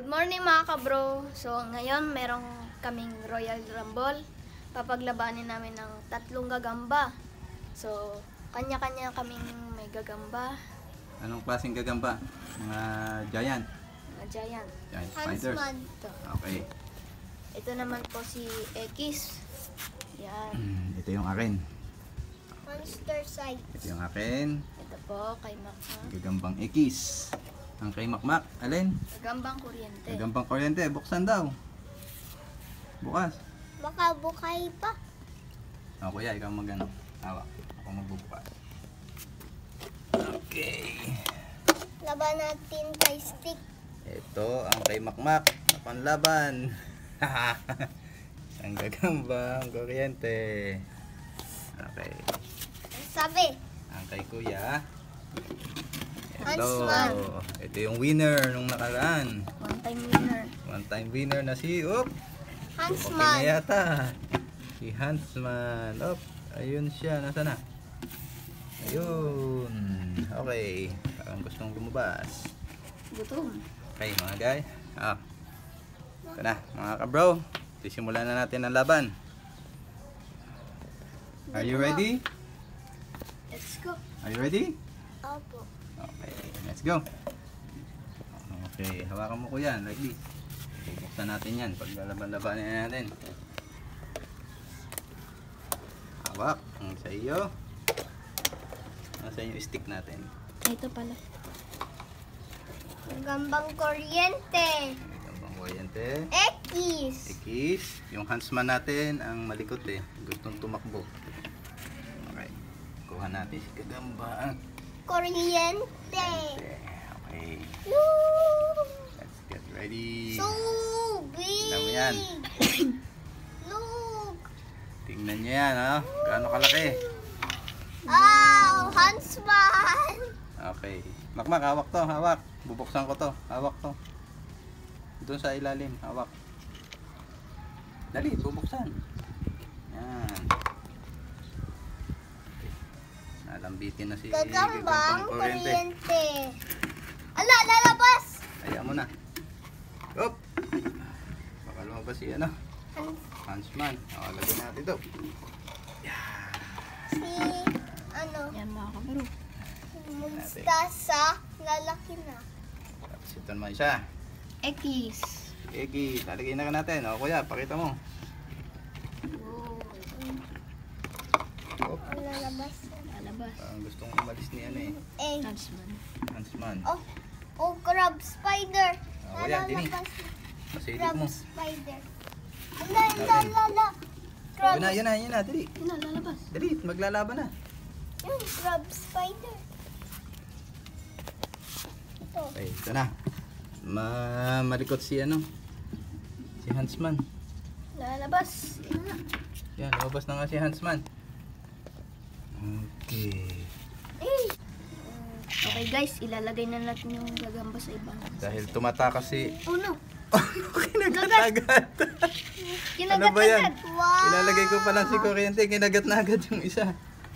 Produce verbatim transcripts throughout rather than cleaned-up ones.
Good morning mga kabro. So ngayon merong kaming Royal Rumble. Papaglabanin namin ng tatlong gagamba. So kanya-kanya kaming may gagamba. Anong klaseng gagamba? Mga giant? Mga giant. Giant spiders? Ito. Okay. Ito naman po si X. Yan. Ito yung akin. Monster size. Ito yung akin. Ito po kay Makmak. Gagambang X. Ang kay Makmak, alin? Gagambang kuryente. Gagambang kuryente, buksan daw. Bukas. Baka bukay pa. O kuya, ikaw magano. Hawak. Ako magbubukas. Okay. Laban natin kay stick. Ito ang kay Makmak na panlaban. Ang gagambang kuryente. Okay. Sabi. Ang kay kuya. Hans Ito. Man. Ito yung winner nung nakaraan. One time winner. One time winner na si Op. Hans Okay Man. na yata. Si Hansman. Op. Ayun siya. Nasaan na? Ayun. Okay. Parang gustong lumabas. Gutom. Okay mga guys. Ah. Ito na mga kabro. Sisimulan na natin ang laban. Are you ready? Let's go. Are you ready? Opo. Okay, let's go. Okay, hawakan mo ko yan, like this. Bubuksan natin yan pag lalaban-labanin natin. Hawak, ang sa iyo. Nasa yung stick natin. Ito pala. Gambang kuryente. Gambang kuryente. X. X. Yung Hansman natin, ang malikot eh. Gustong tumakbo. Okay, kuha natin si Gagamba. Kuryente. Okay, Look. let's get ready. So big. Tingnan mo yan. Look. Tingnan nyo yan, ha? Gaano kalaki. Oh, Hansman. Okay. Makmak, hawak to, hawak. Bubuksan ko to, hawak to. Doon sa ilalim, hawak. Dali, bubuksan. Yan. Okay. Nalambitin na si Gagambang kuryente. kuryente. Ala, lalabas. Ayaw mo na. Up! Baka lumabas si ano? Hansman. O, lagyan natin ito. Si, ano? Yan mga kabaro. Mustasa, lalaki na. Tapos ito naman isa. X. Egi, lalagay na ka natin. O kuya, pakita mo. Oh. Lalabas. Lalabas. Parang gustong umalis ni ano eh. Eh. Hansman. Hansman. Oh, oh, crab spider. O kuya, dini. Masilip Crab mo. spider. Ala, ala, ala, ala. Crab. Yun na, yun na, yun na. Dali. Yun na, lalabas. Dali, maglalaban na. Yung crab spider. Ito. Okay, ito na. Ma malikot si ano? Si Hansman. Lalabas. Yun na. Yan, lumabas na nga si Hansman. Okay. Eh. Okay guys, ilalagay na natin yung gagamba sa ibang. Dahil tumatakas si... Oh no. Kinagat-agad. Kinagat Ano ba yan? agad. Wow. Ilalagay ko pa lang si kuryente, kinagat na agad yung isa.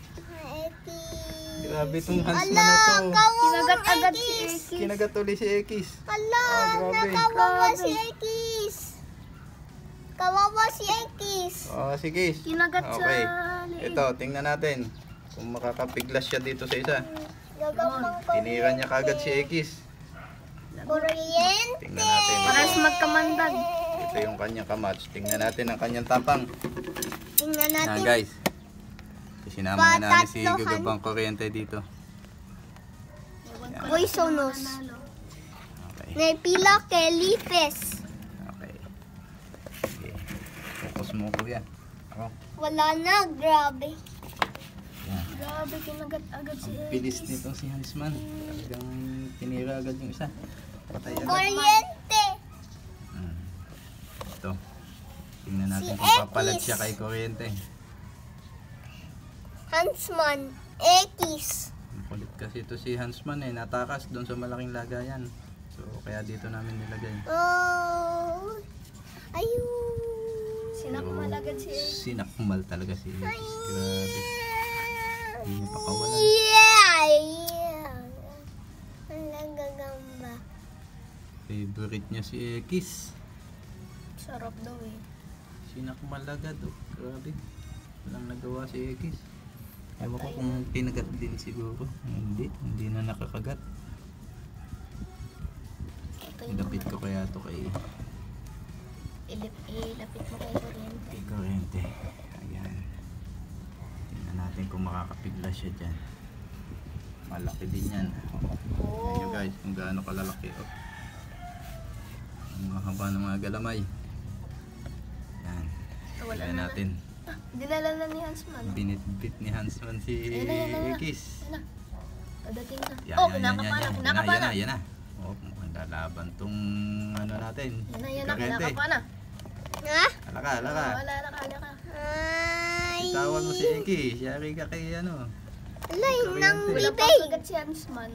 Grabe itong Hansman na to. Kinagat agad si X. Kinagat uli si X. Hala, Ah, grabe. nakawawa si X. Kawawa si X. Oh, sige. Kinagat sa Okay. liig. Ito, tingnan natin. Kung makakapiglas siya dito sa isa. Gagambang Tinira niya kagad si X. kuryente. Tingnan natin. Paras Ito, magkamandag. ito yung kanyang kamats. Tingnan natin ang kanyang tapang. Tingnan Yan natin. guys. Sinama na namin si Patatlohan. Gagambang kuryente dito. Poisonous. Okay. Nepila kelipes. Okay. Okay. Focus mo ko yan. Ako. Wala na, grabe. Yan. Grabe, kinagat agad si Ang bilis nito si Hansman. Talagang tinira agad yung isa. Patay agad. Kuryente. Hmm. Ito. Tingnan natin Si kung papalag X. siya kay kuryente. Hansman. X. Ang kulit kasi ito si Hansman eh. Natakas doon sa malaking lagayan. So kaya dito namin nilagay. Oh. Ayun. Sinakmal agad si X. Sinakmal talaga si X. Grabe. Hindi pa kawalan. Yeah, yeah. Ang nagagamba. Favorite Favorite niya si X. Sarap daw eh. Sinakmalagad oh. Grabe. Walang nagawa si X. Ewan ko kung kinagat din siguro. Hindi. Hindi na nakakagat. Patay Ilapit naman. ko kaya to kay Ilip, ilapit mo kay kuryente. kay Kuryente. Ayan. Tingnan natin kung makakapigla siya dyan. Malaki din yan. Oh. Ayan nyo guys kung gaano kalalaki. Oh. Ang mahaba ng mga galamay. Yan. Wala Ayan na. natin. Ah, dinala na ni Hansman. Binitbit ni Hansman si Ayan na, ayan na, ayan na. X. Yan na. Padating na. Yan, Oh, yan, yan, kinakapa yan, na, yan. kinakapa Yan na. na, yan na. Oh, mukhang lalaban tong ano natin. Yan na, yan na, Kuryente. kinakapa na. Ha? Alaka, alaka. Oh, wala na, kala ka. Itawan mo si X. Yari ka kay ano. Alay, Kuryente. nang Wala pa bibig. agad si Hansman.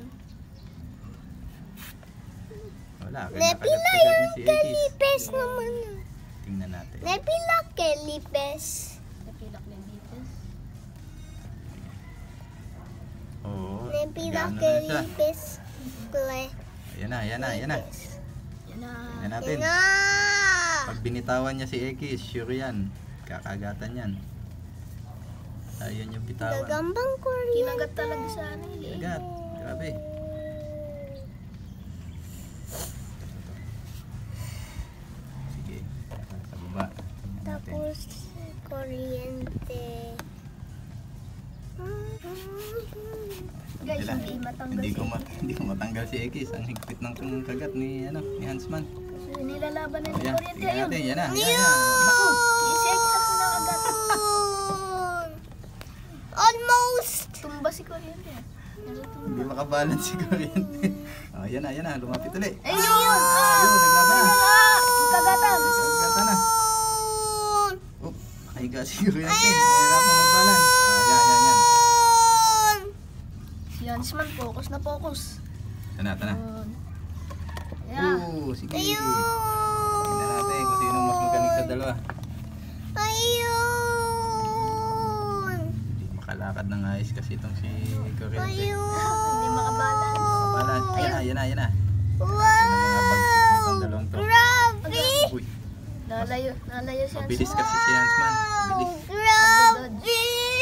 Wala, kaya Nepila nakagat-kagat yung ni si X. kelipes naman. Tingnan natin. Nepila kelipes. Napilak na dito. Oo. Nepila nag-ano na siya. kelipes. Kulay. Ayan na, ayan na, ayan na. Yan na. Ayan natin. Yan na. Pag binitawan niya si X, sure yan. Kakagatan yan. Ayun yung bitawan. Gagambang kuryente. Kinagat talaga sa ano eh. Kagat. Grabe. Sige. Sa baba. Tingnan natin. Tapos kuryente. Guys, Sila. hindi matanggal Hindi si ko, ma- hindi ko matanggal si X. Ang higpit ng kung kagat ni, ano, ni Hansman. Kasi nilalaban na ni Ayan, kuryente tingnan ayun. natin. Yan na, yan na. Naku! Si X ang sinakagat. Almost. Tumba si kuryente. Hindi makabalance si Kuryente. Oh, yan na, yan na. Lumapit ulit. Ayun yun! Ayun, naglaban na. Kagatan! Nagkagatan na. Oh, nakahiga si Kuryente. Nahihirapang mag-balance. Oh, yan, yan, yan. Si Hansman, focus na focus. Tana, tana. Ayun. Yeah. Oo, sige. Ayun. Tingnan natin kung sino mas magaling sa dalawa. Ayun. Hindi makalakad ng ayos kasi itong si Kuryente. Ayun. Hindi makabalance. Balance. Yan na, yan na, yan na. Wow. Ito na mga bagsik nitong dalawang to. Grabe. Uy, Nalayo, nalayo si mabilis Hansman. kasi si Hansman. Mabilis. Grabe.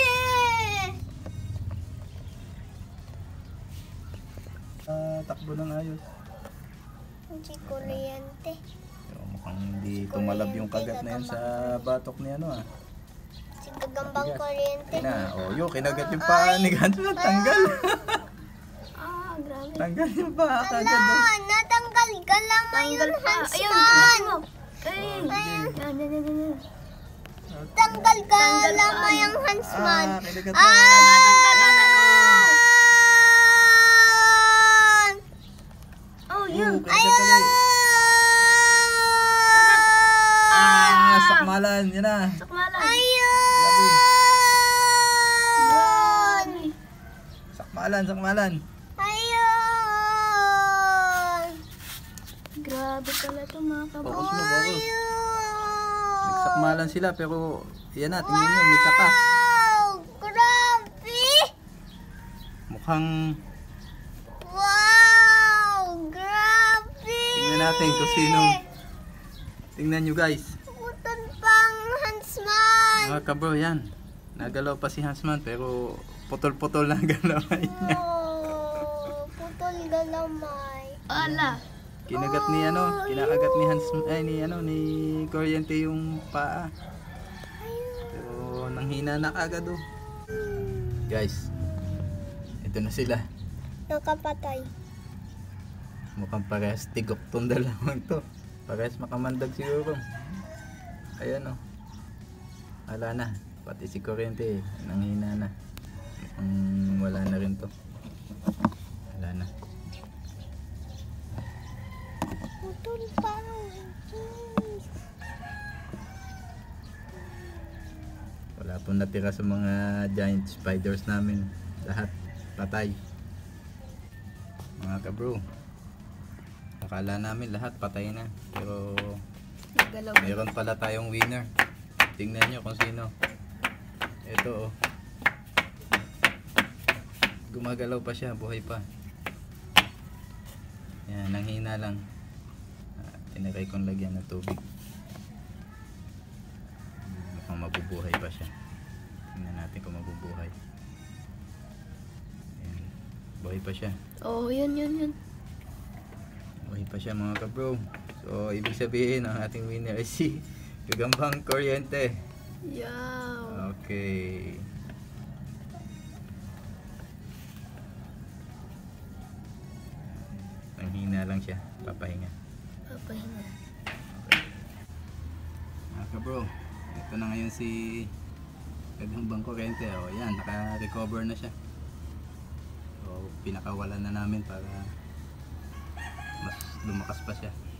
Ah, takbo ng ayos. Si kuryente. Pero mukhang hindi tumalab yung kagat na yan sa batok ni ano ah. Si gagambang kuryente. Ina, oh, yo, kinagat yung paa ni Hansman. Tanggal. Ah, grabe. Tanggal yung paa kagad. Ala, Oh. natanggal galamay Tanggal yung pa. Ayun, Hansman. tingnan mo. Ay, yan, yan, yan, yan, yan. Tanggal galamay ang Hansman. Ah, kinagat na. Ah! Oh, Oh, yun. kinagat ulit. Ah, sakmalan. Yan na. Sakmalan. Grabe. Grabe. Sakmalan, sakmalan. Ayun! Grabe pala ito mga Focus kabos. mo, focus. Ayun! Nagsakmalan sila pero yan na, tingnan nyo, may takas. Wow! Grabe! Mukhang Wow! Grabe! tingnan natin kung sino. Tingnan nyo guys. Putol pang Hansman! Mga kabro, yan. Nagalaw pa si Hansman pero putol-putol na ang galaway niya. Oh, putol galamay. Ala. Kinagat ni ano, kinakagat ni Hansman, ay ni ano, ni Kuryente yung paa. Pero nanghina na kagad oh. Guys, ito na sila. Nakapatay. Mukhang parehas tigok tong dalawang to. Parehas makamandag siguro. Ayan o. Wala na. Pati si Kuryente nanghina na. Mukhang wala na rin to. Wala na. Putol pang Wala pong natira sa mga giant spiders namin. Lahat patay. Mga kabro. Akala namin lahat patay na. Pero Nagalaw. meron pala tayong winner. Tingnan nyo kung sino. Ito oh. Gumagalaw pa siya, buhay pa. Yan, nanghina lang. tinakay kong lagyan ng tubig. Mukhang mabubuhay pa siya. Tingnan natin kung mabubuhay. Ayan. Buhay pa siya. Oh, yun, yun, yun. Buhay pa siya mga kabro. So ibig sabihin ang ating winner ay si Gagambang Kuryente. Yaw. Okay. Panghina lang siya, papahinga. Papahinga. Mga kabro, ito na ngayon si Gagambang Kuryente. O yan, naka-recover na siya. So pinakawalan na namin para mas lumakas pa siya.